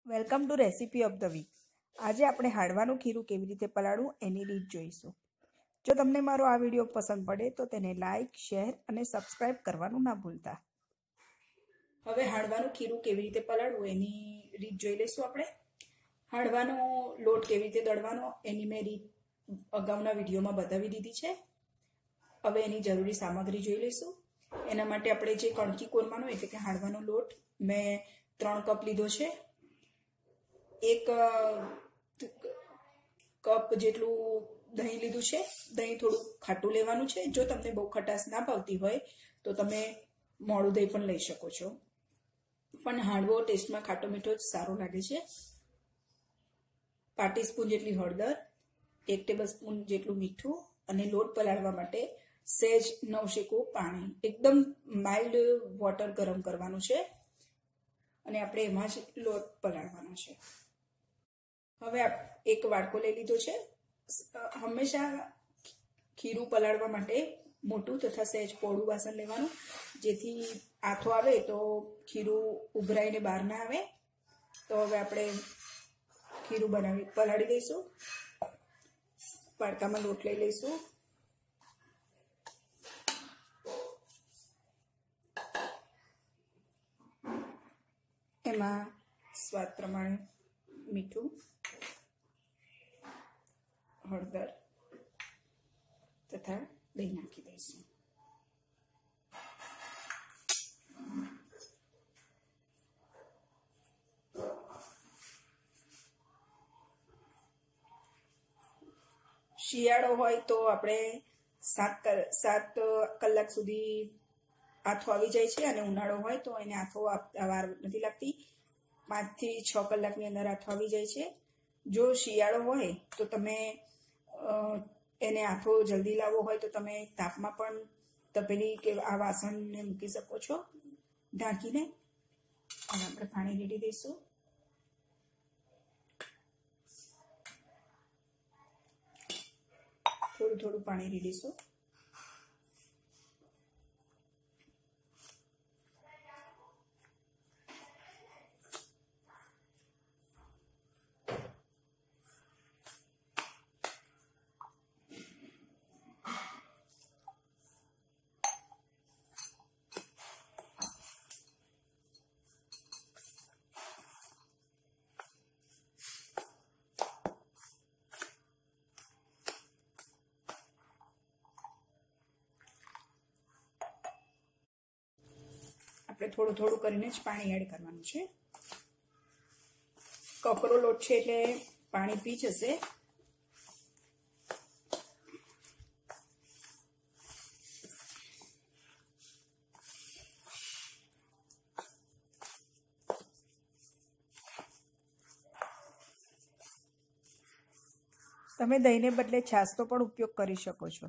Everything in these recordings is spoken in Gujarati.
Welcome to recipe of the week. આજે આપણે હાંડવાનું ખીરું કેવી રીતે પલાળવું એની રીત જોઈશું. જો તમને મારો આ વિડીયો પસંદ પડે તો તેને લાઇક, શેર અને સબસ્ક્રાઈબ કરવાનું ના ભૂલતા. હવે હાંડવાનું ખીરું કેવી રીતે પલાળવું એની રીત જોઈ લઈશું આપણે. હાંડવાનો લોટ કેવી રીતે દળવાનો એની મેં રીત અગાઉના વિડીયોમાં બતાવી દીધી છે. હવે એની જરૂરી સામગ્રી જોઈ લઈશું. એના માટે આપણે જે કણકી કોરમાનો એટલે કે હાંડવાનો લોટ મેં 3 કપ લીધો છે. 1 કપ જેટલું દહીં લીધું છે. દહીં થોડું ખાટું લેવાનું છે. જો તમને બહુ ખટાશ ના ભાવતી હોય તો તમે મોડું દહીં પણ લઈ શકો છો, પણ હાંડવો ટેસ્ટમાં ખાટો મીઠો જ સારો લાગે છે. 1 ટીસ્પૂન જેટલી હળદર, 1 ટેબલસ્પૂન જેટલું મીઠું અને લોટ પલાળવા માટે સહેજ નવશેકું પાણી, એકદમ માઇલ્ડ વોટર ગરમ કરવાનું છે અને આપણે એમાં જ લોટ પલાળવાનો છે. હવે એક વાડકો લઈ લીધો છે. હંમેશા ખીરું પલાળવા માટે મોટું તથા સહેજ પહોળું વાસણ લેવાનું, જેથી આથો આવે તો ખીરું ઉભરાઈને બહાર ના આવે. તો હવે આપણે ખીરું પલાળી દઈશું. વાડકામાં લોટ લઈ લઈશું. એમાં સ્વાદ પ્રમાણે મીઠું, હળદર તથા દહીં નાખી દઈશું. શિયાળો હોય તો આપણે 7 કલાક સુધી આથો આવી જાય છે, અને ઉનાળો હોય તો એને આથો વાર નથી લાગતી. 5 થી 6 કલાકની અંદર આથો આવી જાય છે. જો શિયાળો હોય તો તમે એને આથો જલ્દી લાવવો હોય તો તમે તાપમાં પણ તપેલી કે આ વાસણને મૂકી શકો છો ઢાંકીને. અને આપણે પાણી રેડી દઈશું. થોડું પાણી રેડીશું. આપણે થોડું કરીને જ પાણી એડ કરવાનું છે. કકરો લોટ છે એટલે પાણી પી જશે. તમે દહીંને બદલે છાશનો પણ ઉપયોગ કરી શકો છો.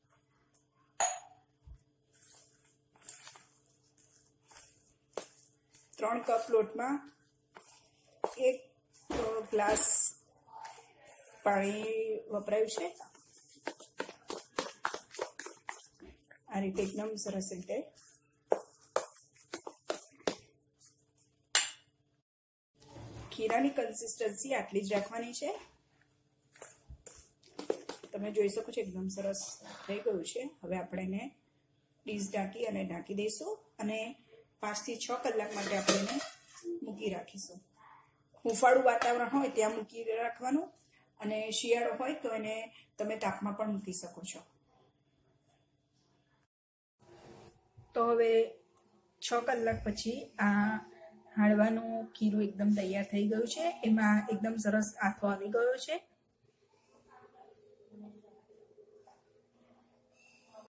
ત્રણ કપ લોટમાં 1 ગ્લાસ પાણી વપરાયું છે. આ રીતે એકદમ સરસ રીતે ખીરાની કન્સિસ્ટન્સી આટલી જ રાખવાની છે. તમે જોઈ શકો છો એકદમ સરસ થઈ ગયું છે. હવે આપણે એને ડીશ ઢાંકી દઈશું અને 5 થી 6 કલાક માટે આપણે એને મૂકી રાખીશું. હુંફાળું વાતાવરણ હોય ત્યાં મૂકી રાખવાનું, અને શિયાળો હોય તો એને તમે તાપમાં પણ મૂકી શકો છો. તો હવે 6 કલાક પછી આ હાંડવાનું ખીરું એકદમ તૈયાર થઈ ગયું છે. એમાં એકદમ સરસ આથો આવી ગયો છે.